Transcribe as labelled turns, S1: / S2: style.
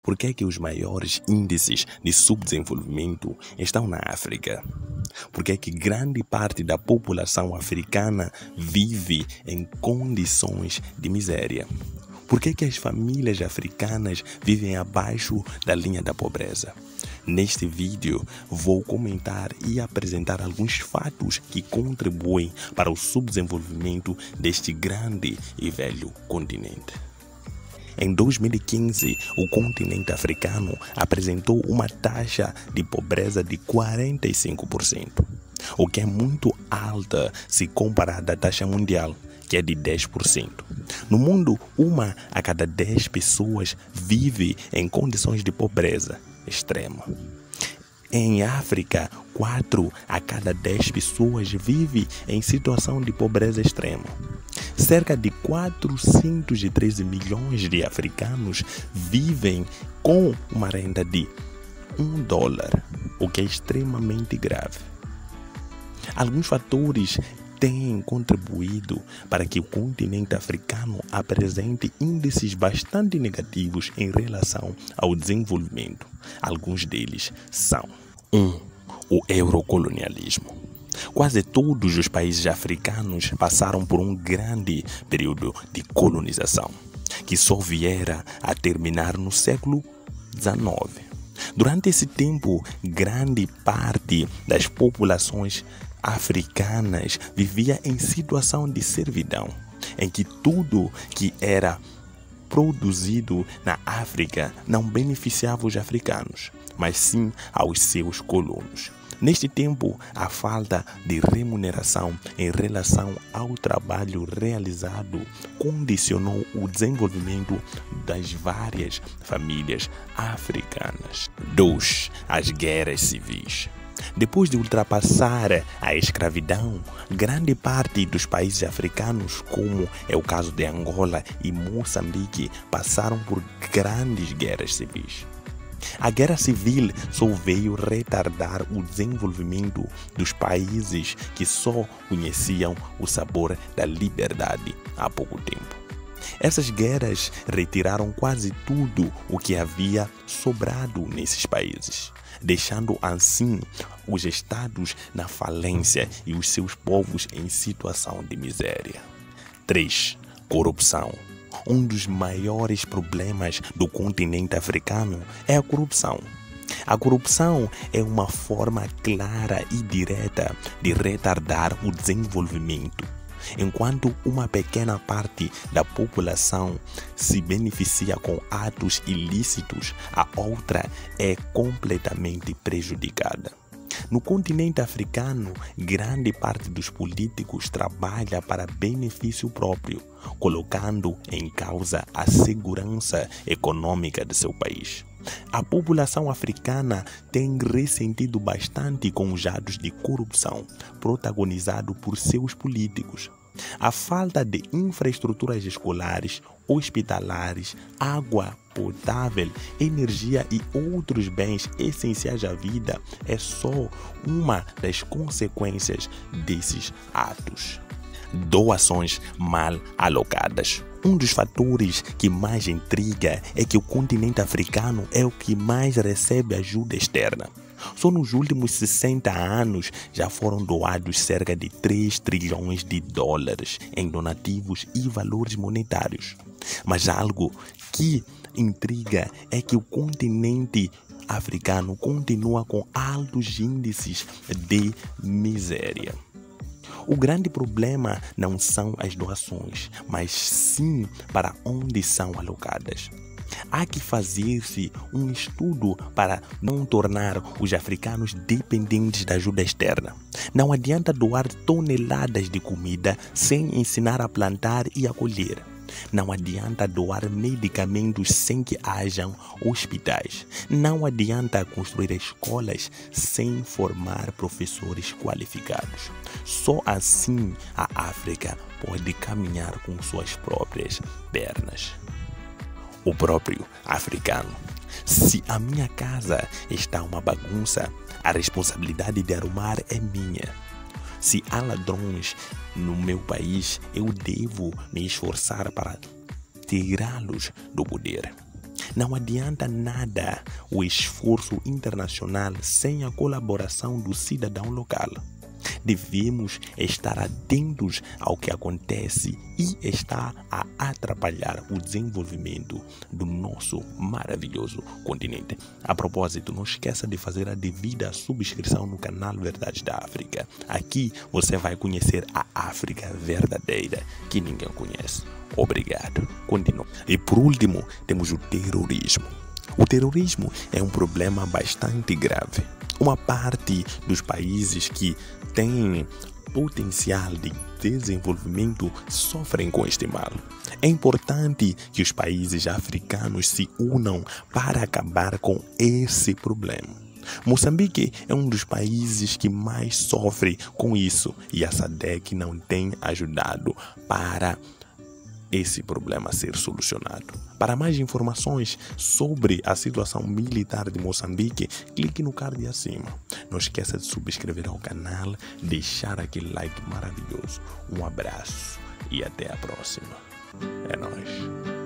S1: Por que é que os maiores índices de subdesenvolvimento estão na África? Por que é que grande parte da população africana vive em condições de miséria? Por que é que as famílias africanas vivem abaixo da linha da pobreza? Neste vídeo, vou comentar e apresentar alguns fatos que contribuem para o subdesenvolvimento deste grande e velho continente. Em 2015, o continente africano apresentou uma taxa de pobreza de 45%, o que é muito alta se comparada à taxa mundial, que é de 10%. No mundo, 1 a cada 10 pessoas vive em condições de pobreza extrema. Em África, 4 a cada 10 pessoas vive em situação de pobreza extrema. Cerca de 413 milhões de africanos vivem com uma renda de $1, o que é extremamente grave. Alguns fatores têm contribuído para que o continente africano apresente índices bastante negativos em relação ao desenvolvimento. Alguns deles são: 1. O eurocolonialismo. Quase todos os países africanos passaram por um grande período de colonização, que só viera a terminar no século XIX. Durante esse tempo, grande parte das populações africanas vivia em situação de servidão, em que tudo que era produzido na África não beneficiava os africanos, mas sim aos seus colonos. Neste tempo, a falta de remuneração em relação ao trabalho realizado condicionou o desenvolvimento das várias famílias africanas. 2. As guerras civis. Depois de ultrapassar a escravidão, grande parte dos países africanos, como é o caso de Angola e Moçambique, passaram por grandes guerras civis. A guerra civil só veio retardar o desenvolvimento dos países que só conheciam o sabor da liberdade há pouco tempo. Essas guerras retiraram quase tudo o que havia sobrado nesses países, deixando assim os estados na falência e os seus povos em situação de miséria. 3. Corrupção. Um dos maiores problemas do continente africano é a corrupção. A corrupção é uma forma clara e direta de retardar o desenvolvimento. Enquanto uma pequena parte da população se beneficia com atos ilícitos, a outra é completamente prejudicada. No continente africano, grande parte dos políticos trabalha para benefício próprio, colocando em causa a segurança econômica de seu país. A população africana tem ressentido bastante com os atos de corrupção protagonizados por seus políticos. A falta de infraestruturas escolares, hospitalares, água potável, energia e outros bens essenciais à vida é só uma das consequências desses atos. Doações mal alocadas. Um dos fatores que mais intriga é que o continente africano é o que mais recebe ajuda externa. Só nos últimos 60 anos já foram doados cerca de 3 trilhões de dólares em donativos e valores monetários. Mas algo que intriga é que o continente africano continua com altos índices de miséria. O grande problema não são as doações, mas sim para onde são alocadas. Há que fazer-se um estudo para não tornar os africanos dependentes da ajuda externa. Não adianta doar toneladas de comida sem ensinar a plantar e a colher. Não adianta doar medicamentos sem que hajam hospitais. Não adianta construir escolas sem formar professores qualificados. Só assim a África pode caminhar com suas próprias pernas. O próprio africano. Se a minha casa está uma bagunça, a responsabilidade de arrumar é minha. Se há ladrões no meu país, eu devo me esforçar para tirá-los do poder. Não adianta nada o esforço internacional sem a colaboração do cidadão local. Devemos estar atentos ao que acontece e está a atrapalhar o desenvolvimento do nosso maravilhoso continente. A propósito, não esqueça de fazer a devida subscrição no canal Verdades da África. Aqui você vai conhecer a África verdadeira que ninguém conhece. Obrigado. Continua. E por último, temos o terrorismo. O terrorismo é um problema bastante grave. Uma parte dos países que têm potencial de desenvolvimento sofrem com este mal. É importante que os países africanos se unam para acabar com esse problema. Moçambique é um dos países que mais sofre com isso e a SADC não tem ajudado para esse problema ser solucionado. Para mais informações sobre a situação militar de Moçambique, clique no card acima. Não esqueça de subscrever ao canal, deixar aquele like maravilhoso. Um abraço e até a próxima. É nóis.